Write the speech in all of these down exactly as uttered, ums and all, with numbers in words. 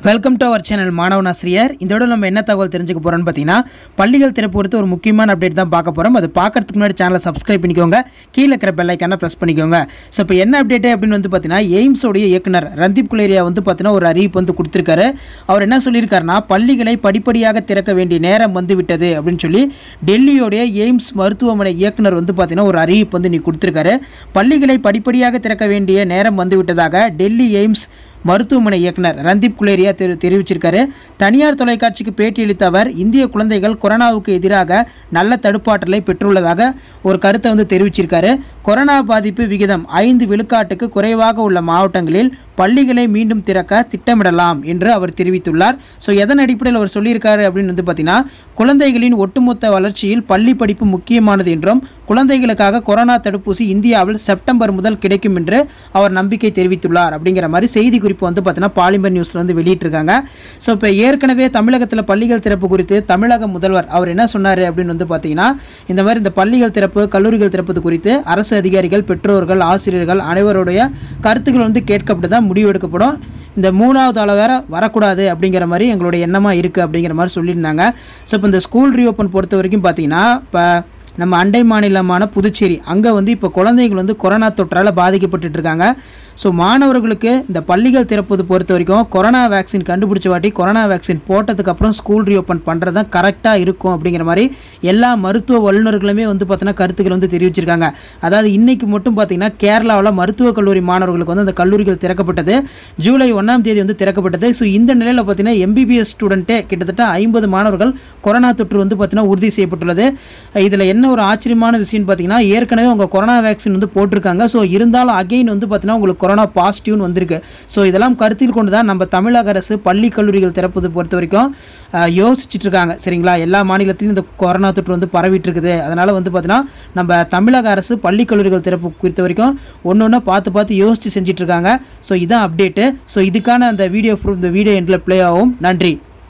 Welcome to our channel மாணவன் ஆசிரியர். இந்த விட நம்ம என்ன தகவல் தெரிஞ்சுக்க போகிறோம்னு பார்த்தீங்கன்னா, பள்ளிகள் திறப்பு பொறுத்து ஒரு முக்கியமான அப்டேட் தான் பார்க்க போகிறோம். அது பார்க்கறதுக்கு முன்னாடி சேனலை சப்ஸ்கிரைப் பண்ணிக்கோங்க, கீழே இருக்கிற பெல் ஐக்கானை ப்ரெஸ் பண்ணிக்கோங்க. ஸோ இப்போ என்ன அப்டேட் அப்படின்னு வந்து பார்த்தீங்கன்னா, எய்ம்ஸோடைய இயக்குனர் ரந்தீப் குலேரியா வந்து பார்த்தீங்கன்னா ஒரு அறிவிப்பு வந்து கொடுத்துருக்காரு. அவர் என்ன சொல்லியிருக்காருன்னா, பள்ளிகளை படிப்படியாக திறக்க வேண்டிய நேரம் வந்து விட்டது அப்படின்னு சொல்லி டெல்லியோடைய எய்ம்ஸ் மருத்துவமனை இயக்குனர் வந்து பார்த்தீங்கன்னா ஒரு அறிவிப்பு வந்து நீ கொடுத்துருக்காரு. பள்ளிகளை படிப்படியாக திறக்க வேண்டிய நேரம் வந்து விட்டதாக டெல்லி எய்ம்ஸ் மருத்துவமனை இயக்குனர் ரந்தீப் குலேரியா தெரி தெரிவிச்சிருக்காரு. தனியார் தொலைக்காட்சிக்கு பேட்டியளித்த அவர், இந்திய குழந்தைகள் கொரோனாவுக்கு எதிராக நல்ல தடுப்பாற்றலை பெற்றுள்ளதாக ஒரு கருத்தை வந்து தெரிவிச்சிருக்காரு. கொரோனா பாதிப்பு விகிதம் ஐந்து விழுக்காட்டுக்கு குறைவாக உள்ள மாவட்டங்களில் பள்ளிகளை மீண்டும் திறக்க திட்டமிடலாம் என்று அவர் தெரிவித்துள்ளார். ஸோ எதன் அடிப்படையில் அவர் சொல்லியிருக்காரு அப்படின்னு வந்து பார்த்தீங்கன்னா, குழந்தைகளின் ஒட்டுமொத்த வளர்ச்சியில் பள்ளி படிப்பு முக்கியமானது என்றும், குழந்தைகளுக்காக கொரோனா தடுப்பூசி இந்தியாவில் செப்டம்பர் முதல் கிடைக்கும் என்று அவர் நம்பிக்கை தெரிவித்துள்ளார் அப்படிங்கிற மாதிரி செய்தி குறிப்பு வந்து பார்த்தீங்கன்னா பாலிமர் நியூஸ்ல வந்து வெளியிட்டிருக்காங்க. ஸோ இப்போ ஏற்கனவே தமிழகத்தில் பள்ளிகள் திறப்பு குறித்து தமிழக முதல்வர் அவர் என்ன சொன்னார் அப்படின்னு வந்து பார்த்தீங்கன்னா, இந்த மாதிரி இந்த பள்ளிகள் திறப்பு கல்லூரிகள் திறப்பது குறித்து அரசு அதிகாரிகள், பெற்றோர்கள், ஆசிரியர்கள் அனைவருடைய கருத்துக்கள் வந்து கேட்கப்பட்டு தான் முடிவு எடுக்கப்படும். இந்த மூணாவது ஆளை வேற வரக்கூடாது அப்படிங்கிற மாதிரி எங்களுடைய எண்ணமாக இருக்குது அப்படிங்கிற மாதிரி சொல்லியிருந்தாங்க. ஸோ இப்போ இந்த ஸ்கூல் ரீஓப்பன் பொறுத்த வரைக்கும் பார்த்தீங்கன்னா, இப்போ நம்ம அண்டை மாநிலமான புதுச்சேரி அங்கே வந்து இப்போ குழந்தைகள் வந்து கொரோனா தொற்றால் பாதிக்கப்பட்டு இருக்காங்க. ஸோ மாணவர்களுக்கு இந்த பள்ளிகள் திறப்பது பொறுத்த வரைக்கும் கொரோனா வேக்சின் கண்டுபிடிச்ச வாட்டி கொரோனா வேக்சின் போட்டதுக்கப்புறம் ஸ்கூல் ரீஓப்பன் பண்ணுறது தான் கரெக்டாக இருக்கும் அப்படிங்கிற மாதிரி எல்லா மருத்துவ வல்லுநர்களுமே வந்து பார்த்தீங்கன்னா கருத்துக்கள் வந்து தெரிவிச்சிருக்காங்க. அதாவது இன்றைக்கி மட்டும் பார்த்திங்கன்னா கேரளாவில் மருத்துவக் கல்லூரி மாணவர்களுக்கு வந்து அந்த கல்லூரிகள் திறக்கப்பட்டது. ஜூலை ஒன்றாம் தேதி வந்து திறக்கப்பட்டது. ஸோ இந்த நிலையில் பார்த்தீங்கன்னா எம்பிபிஎஸ் ஸ்டூடெண்ட்டே கிட்டத்தட்ட ஐம்பது மாணவர்கள் கொரோனா தொற்று வந்து பார்த்தீங்கன்னா உறுதி செய்யப்பட்டுள்ளது. இதில் என்ன ஒரு ஆச்சரியமான விஷயம்னு பார்த்தீங்கன்னா, ஏற்கனவே அவங்க கொரோனா வேக்சின் வந்து போட்டிருக்காங்க. ஸோ இருந்தாலும் அகெயின் வந்து பார்த்தீங்கன்னா உங்களுக்கு கொரோனா பாசிட்டிவ்னு வந்திருக்கு. ஸோ இதெல்லாம் கருத்தில் கொண்டு தான் நம்ம தமிழக அரசு பள்ளி கல்லூரிகள் திறப்பது பொறுத்த வரைக்கும் யோசிச்சுட்டு இருக்காங்க. சரிங்களா, எல்லா மாநிலத்திலும் இந்த கொரோனா தொற்று வந்து பரவிட்டு இருக்குது. அதனால் வந்து பார்த்தீங்கன்னா நம்ம தமிழக அரசு பள்ளி கல்லூரிகள் திறப்பு குறித்த வரைக்கும் ஒன்று ஒன்று பார்த்து பார்த்து யோசித்து செஞ்சுட்டு இருக்காங்க. ஸோ இதான் அப்டேட்டு. ஸோ இதுக்கான அந்த வீடியோ இந்த வீடியோ எண்டில் ப்ளே ஆகும். நன்றி.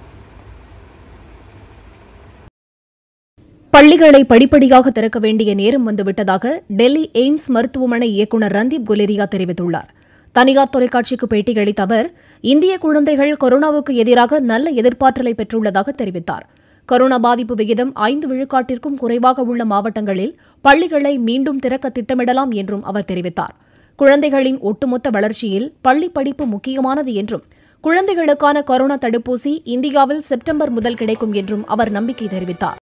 பள்ளிகளை படிப்படியாக திறக்க வேண்டிய நேரம் வந்துவிட்டதாக டெல்லி எய்ம்ஸ் மருத்துவமனை இயக்குநர் ரந்தீப் குலேரியா தெரிவித்துள்ளார். தனியார் தொலைக்காட்சிக்கு பேட்டியளித்த அவர், இந்திய குழந்தைகள் கொரோனாவுக்கு எதிராக நல்ல எதிர்ப்பாற்றலை பெற்றுள்ளதாக தெரிவித்தார். கொரோனா பாதிப்பு விகிதம் ஐந்து விழுக்காட்டிற்கும் குறைவாக உள்ள மாவட்டங்களில் பள்ளிகளை மீண்டும் திறக்க திட்டமிடலாம் என்றும் அவர் தெரிவித்தார். குழந்தைகளின் ஒட்டுமொத்த வளர்ச்சியில் பள்ளி படிப்பு முக்கியமானது என்றும், குழந்தைகளுக்கான கொரோனா தடுப்பூசி இந்தியாவில் செப்டம்பர் முதல் கிடைக்கும் என்றும் அவர் நம்பிக்கை தெரிவித்தார்.